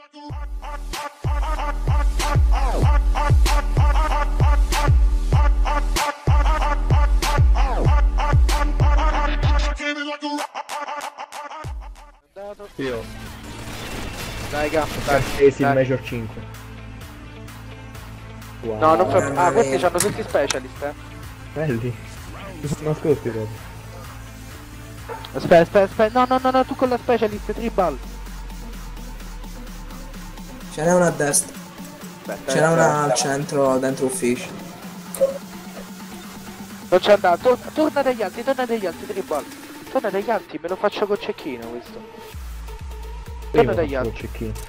Io. Dai, Gaffa, dai. Cartesi in Major 5. Wow. No, non fa... Ah, questi hanno tutti specialist, Belli. Mi sono nascosti proprio. Aspetta. No, tu con la specialist, tribal. Ce n'è una a destra. Ce n'è una al centro, dentro ufficio. Non c'è andato. Torna dagli altri, tribal. Torna dagli altri, me lo faccio col cecchino questo. Torna dagli altri.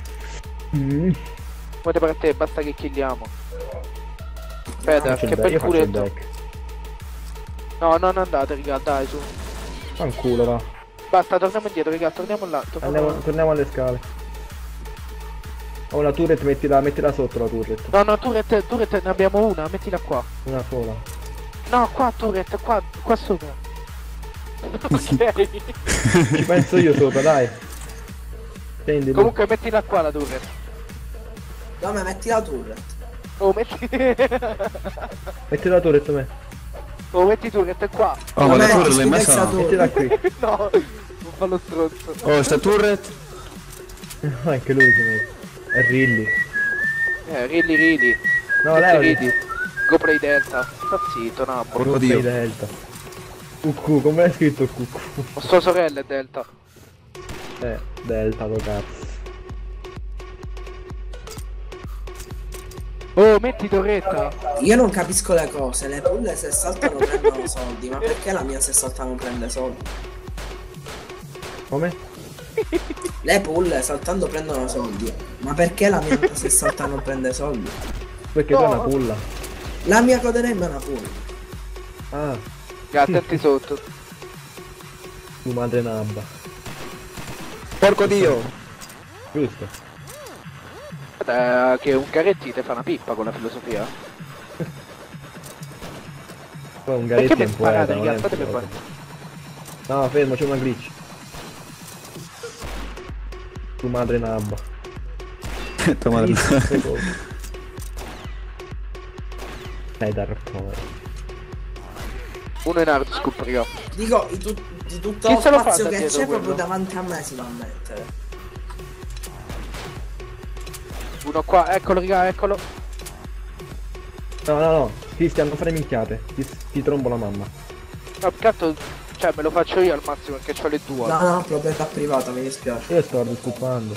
Guarda per te, basta che killiamo. Aspetta, che bel culetto. No, non andate, raga, dai, su. Fanculo, va. Basta, torniamo indietro, raga, torniamo là. Torniamo alle scale. Oh, la turret, mettila sotto la turret. No, turret ne abbiamo una, mettila qua. Una sola. No, qua turret, qua sopra. Ok. Ci penso io sopra, dai. Prendi. Comunque mettila qua la turret. No, ma metti la turret. Oh, metti... Metti la turret me. Oh, metti turret qua. Oh, ma la turret l'hai messa? Mettila qui. No, non fa lo stronzo. Oh, sta turret? Anche lui si mette. È Rilly. Rilly. No, lei Rilly. Go play delta. Sta zitto, no. Porco dio. Delta. Cucù, come hai scritto cucù? Sua sorella è delta. Delta, lo cazzo. Oh, metti torretta. Io non capisco le cose. Le pulle se saltano prendono soldi. Ma perché la mia se salta non prende soldi? Come? Le pulle saltando prendono soldi. Ma perché la mia se salta non prende soldi? Perché tu hai una pulla. La mia codename è una pulla. Ah, Attenti sotto. tu madre nabba. Porco dio. Giusto. Guarda che un Garetti te fa una pippa con la filosofia. Poi un Perché Garetti è mi un sparate, poeta, non raga? è un Fatemi poeta. fare. No, fermo, c'è una glitch. Tu madre nabba. Tua madre. Dai, Dark. Uno in hard scoop, raga. Dico, di tutto Chi lo se lo fa spazio da che dietro c'è quello? proprio davanti a me si va a mettere. Uno qua, eccolo, raga, eccolo. No. Cristian, non fare minchiate. Ti trombo la mamma. No, peccato, cioè me lo faccio io al massimo perché ho le due. No, proprietà privata, mi dispiace. Io sto disculpando.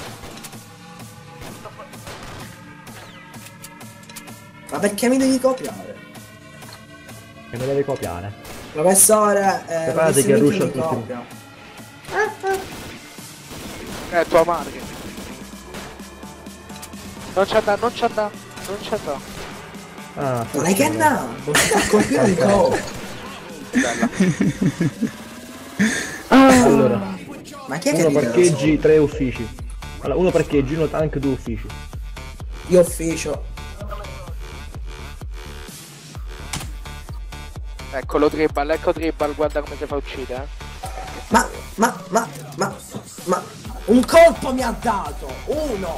Ma perché mi devi copiare? Che me devi copiare. Professore, Preparati che ruscia tutti. copia. Tua madre. Non c'è da. Ah, Non è che no, colpire un co. Allora, Ma chi è che uno dice parcheggi, 3 uffici. Allora, uno parcheggi, uno tank, 2 uffici. Io ufficio. Eccolo Tribal, ecco Tribal, guarda come si fa uccidere. Ma un colpo mi ha dato, uno.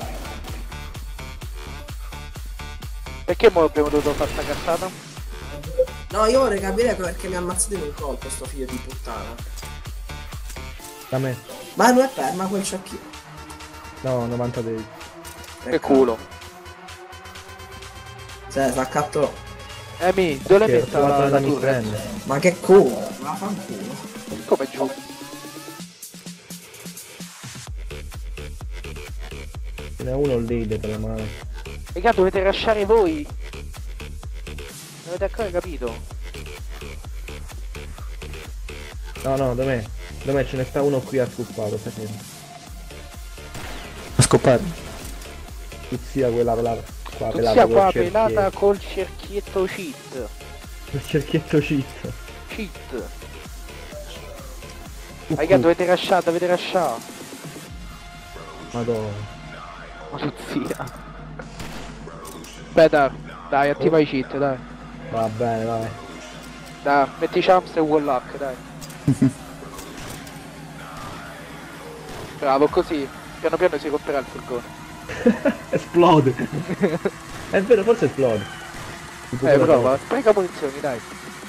Perché mo abbiamo dovuto fare sta cazzata? No, io vorrei capire perché mi ha ammazzato in un colpo sto figlio di puttana. Da me. Ma non è perma quel ciacchino. No, 90 dei. Che culo. Se s'accatto. Mi, dove le Che ho metta trovato la da turret? prende. Ma che culo. Ma fanculo. Come giù? Ce n'è uno lì dietro la mano. Raga, dovete lasciare voi. Non avete ancora capito? No, da me. Da me ce ne sta uno qui a scuppato, stai fermo. A scopare. Tuzia quella pelata. Qua Tu pelata sia qua col pelata cerchietto. col cerchietto cheat. Il cerchietto cheat. Cheat. Raga, dovete lasciare. Madonna. Ma tu zia. Aspetta, dai, attiva i cheat, dai. Va bene, vai. Dai, metti Champs e Warlock, dai. Bravo, così. Piano piano si romperà il furgone. Esplode. È vero, forse esplode. Tipo quella Prova, cosa. spreca munizioni, dai.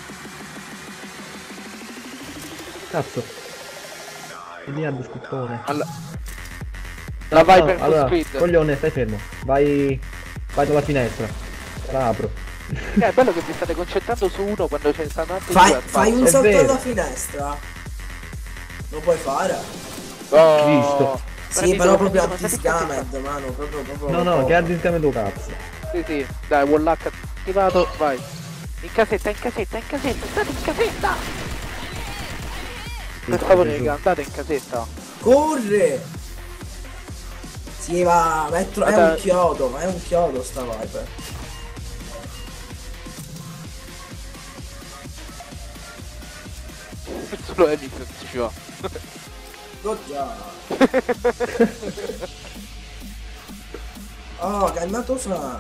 Cazzo. Miliardo scoppone. La Viper No, full allora, speed. coglione, stai fermo. Vai dalla finestra. La apro. È bello che vi state concentrando su uno quando ce ne stanno altri Fai, due al fai un È salto vero. alla finestra. Lo puoi fare? Oh, Cristo. Sì, prenditelo, però proprio prenditelo, anti-scamed, mano, proprio... No, no, che ardi il cambio tuo cazzo. Sì, sì, dai, wallhack attivato, vai. In casetta, state in casetta! Per favore, Gesù. raga, andate in casetta. Corre! Sì, va, metro, è Guarda- un chiodo, ma è un chiodo sta Viper. Solo Elite non ci va. Oh già. Oh, calmato San.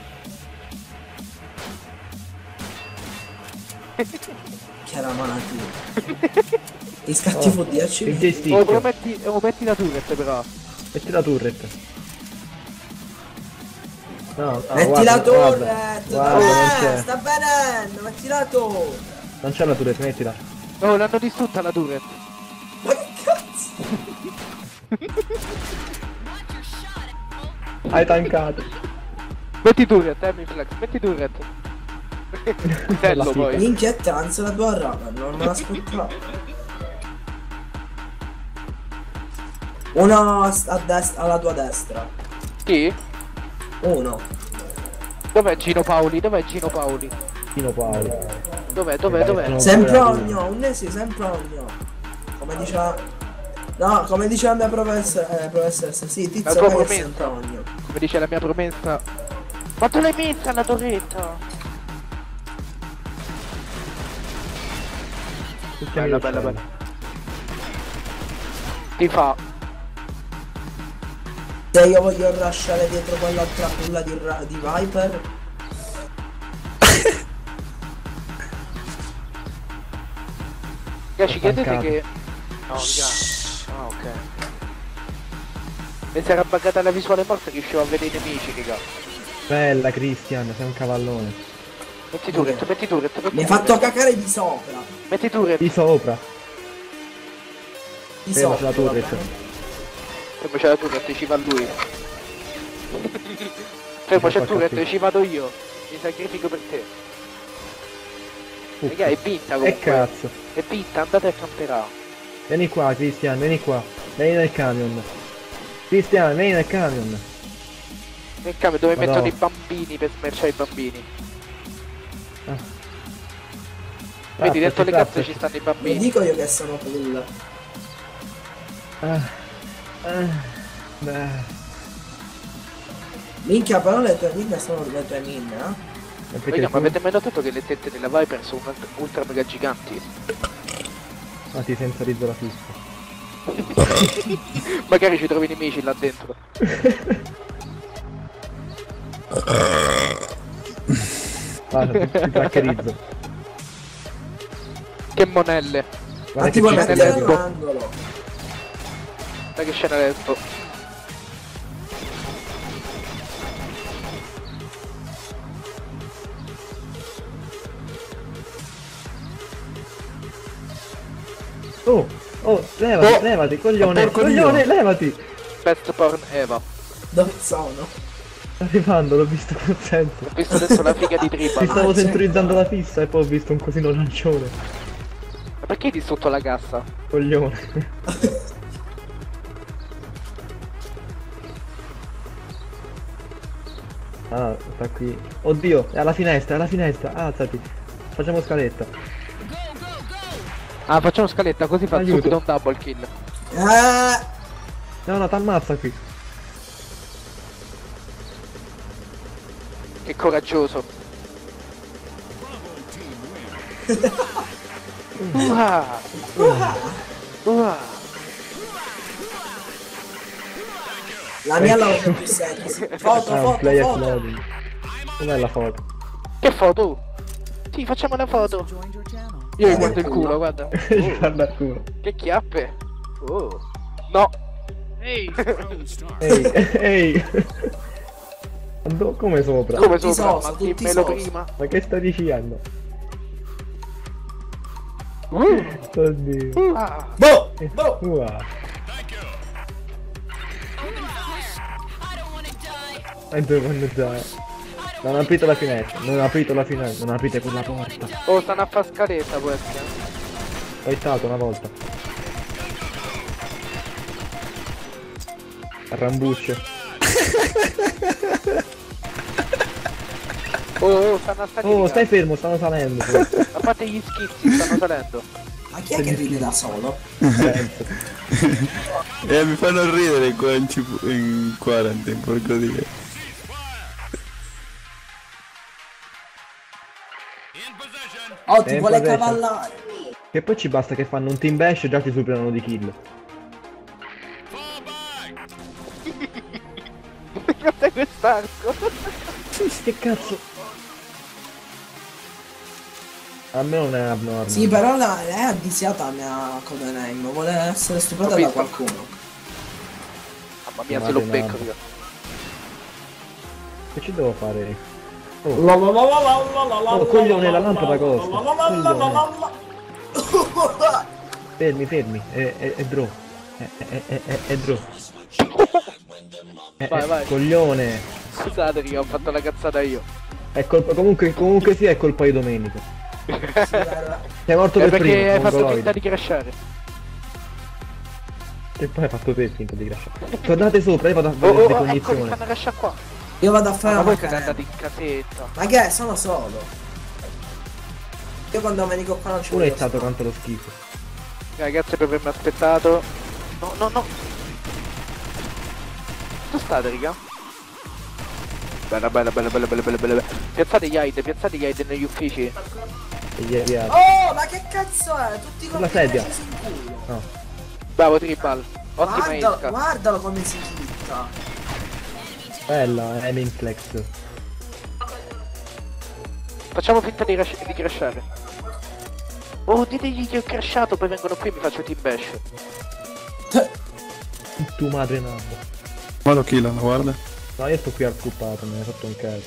Chiaramati. Ti scatti fu 10 Il minuti. joystick. Metti la turret però. Metti la turret. No, no, Metti guarda, la guarda, torret! guarda, non c'è. Sta venendo! Metti la torre! Non c'è la turret, mettila. Oh, l'hanno distrutta la turret. Ma che cazzo? Hai tankato. Metti turret, mi flex, metti turret. Bello La poi. Minchia è trans la tua rapa, non me l'aspettavo. Uno a destra, alla tua destra. Chi? Uno. Dov'è Gino Paoli? Dov'è Gino Paoli? Pino Paolo. Dov'è? Sono- Sempre pure la ogno, un sì, sempre ogno. Come diceva... No, come dice la mia professoressa, sì, La tizio tua poi è promessa. sempre ogno. Come dice la mia promessa. Ma tu l'hai messa la torretta? Tutti Bella, amici bella, uccelli. bella. Ti fa. Se io voglio rushare dietro quell'altra culla di Viper, Raga, ci chiedete Mancato. che... No, raga. Ah, ok. E si era buggata la visuale morta che riuscivo a vedere i nemici, raga. Bella Christian, sei un cavallone. Metti turret, metti turret, metti mi hai turret. fatto cacare di sopra. Metti turret. Di sopra. Di Fermo sopra. sulla va turret. bene? Fermo c'è la turret, ci va lui. Fermo c'è il Porca turret, puttana. ci vado io. Mi sacrifico per te. Raga, è vinta E comunque. cazzo. È vinta, andate a camperà. Vieni qua Christian, vieni qua. Vieni nel camion. Christian, vieni nel camion. Nel cambio dove Ma no. mettono i bambini per smerciare i bambini. Ah. Vedi, dentro le cazze Trattaci. ci stanno i Lo bambini. dico io che sono pull. Beh. Minchia, però le tue mine sono le tue mine, eh? Perché Raga, tu- ma avete mai notato che le tette della Viper sono ultra mega giganti? Ah, ti sensorizzo la fissa. Magari ci trovi nemici là dentro. Guarda, ti trackerizzo. Che monelle. Ma Guarda ti che vuoi scena mettere lesbo. all'angolo? Da che scena letto. Oh, levati, Oh, levati, coglione, porco coglione, Dio. levati. Best porn Eva. Dove sono? Sta arrivando, l'ho visto col senso. Ho visto adesso la figa di Ti Tribal. stavo c'è. sensorizzando la fissa e poi ho visto un cosino lancione. Ma perché di sotto la cassa? Coglione. Ah, sta qui. Oddio, è alla finestra, alzati. Facciamo scaletta. Ah, facciamo scaletta così fa Aiuto. subito un double kill. No, t'ammazza qui. Che coraggioso. Uah. Uah. La mia l'ho più sexy. Foto, Ah, un foto, play foto. exploding. Com'è la foto? Che foto? Sì, facciamo una foto. Io mi guardo il culo, guarda. Guarda il culo. Che chiappe. Oh. No. Ehi, round start. Ehi, ehi. Come sopra? Come Tutti sopra? soso, Ma tutti dimmelo soso. prima. Ma che stai dicendo? Oddio. Ah, Boh! Boh! Wow. E dove vanno già? Non aprite la finestra, non aprite la finestra, non aprite quella porta. oh, stanno a far scaletta questi. Ho hittato una volta. Arrambucce. Oh, stanno a salire. Oh, stai fermo, stanno salendo. A parte gli schizzi, stanno salendo. Ma chi è che ride da solo? Penso. Mi fanno ridere qua in quarantine, porco dio. Oh, ti in vuole possession. cavallare. Che poi ci basta che fanno un team bash e già ti superano di kill. Guarda quest'arco. Che cazzo? A me non è abnormale. Sì, però è avvisiata la mia codename. Vuole essere stuprata da Capito. qualcuno. Mamma mia, se lo Madre becco mia. io. Che ci devo fare? Oh, coglione, la lampada costa. Fermi, fermi. È draw. È draw. Vai, vai. Coglione. Scusate che ho fatto la cazzata io. È colpa, comunque sì, è colpa di Domenico. Sei morto È per primo, perché hai fatto mongoloide. finta di crashare. E poi hai fatto te finta di crashare. Tornate sopra, io vado a Oh, vedere oh, le ecco che condizioni. stanno crashare qua. Io vado a fare Ma la voi siete macchina. andati in casetta. Ma che è? Sono solo. Io con Domenico qua non ci Uno è voglio stato stare. quanto lo schifo. Ragazzi, per avermi aspettato. No, no, no. Dove state, raga? Bella, bella, bella, bella, bella, bella, bella. Piazzate gli hide negli uffici. E gli è Oh, ma che cazzo è? Tutti con La sedia. presi in culo. No. Bravo, tribal. Ottima Guardalo, esca. guardalo come si chitta. Bella, aiming flex. Facciamo finta di crashare. Oh, ditegli che ho crashato, poi vengono qui e mi faccio team bash. Tu madre nata. Ma lo killano, guarda. No, io sto qui arcuppato, me ne hai fatto un caso.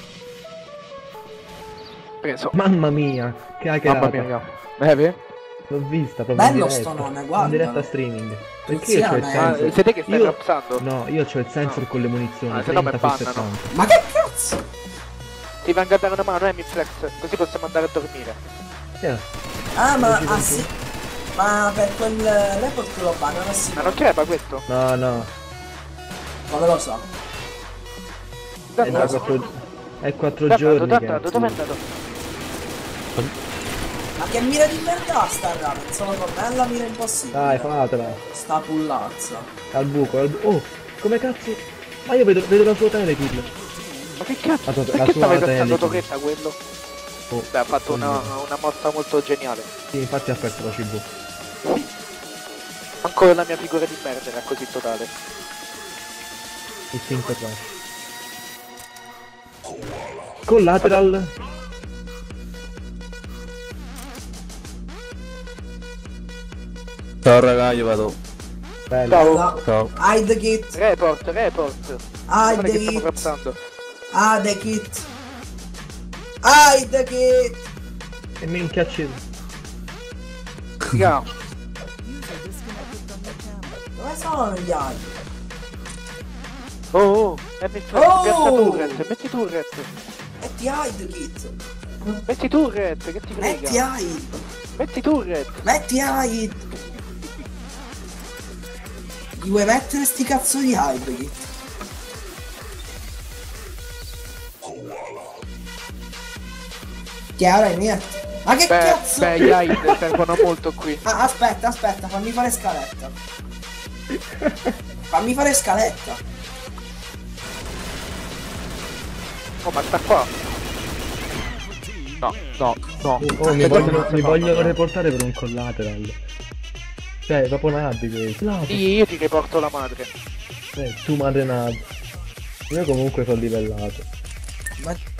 Preso. Mamma mia, che Mamma hackerata. mia, raga. Beve? L'ho vista proprio Bello in diretta. sto nome, In guarda. diretta streaming. Perché io c'ho il Insieme. sensor. Siete che stai Io- rapsando? No, io c'ho il sensor con le munizioni. se no mi 30 su bannano. 70. Ma che cazzo? Ti vengo a dare una mano, mi flex, così possiamo andare a dormire. Yeah. Ah, ma Così ah, così. sì. Ma per quel report che lo bannano sì. Ma non crepa questo? No, no. Come lo so? È da Dove 4 È 4 è andato? giorni Dove è che andato? Dove è andato? Ma che mira di merda sta raga? Pensavo con me alla mira impossibile. Dai, fatela. Sta pullazza. Al buco, Oh, come cazzo? Ma io vedo la sua telekill. Ma che cazzo? La sua Perché stava tele piazzando lì. torretta quello? Oh, Beh, ha fatto una mossa molto geniale. sì, infatti ha perso la CV. Ancora la mia figura di merda era così totale. Il 5 flash. Collateral. Ciao raga, io vado. Bello. Ciao. Ciao. Hide kit. Report. Guarda che stiamo Hide kit. rapsando. Hide kit. Hide kit. E minchia ci... Raga, Dove sono gli altri? oh, mi flex, Oh! piazza turret, metti turret. Metti hide kit. Metti turret, che ti Metti frega. hide. Metti turret. Metti hide. Gli vuoi mettere sti cazzo di hide kit? Chiaro, niente. Ma che cazzo? Beh, gli hide servono molto qui. Ah, aspetta, fammi fare scaletta. Fammi fare scaletta. Oh, ma sta qua. No. Oh, mi vogliono reportare per un collateral. Cioè, proprio nabbi questo. No, Sì, io ti riporto la madre. tu madre nab. Io comunque sono livellato. Ma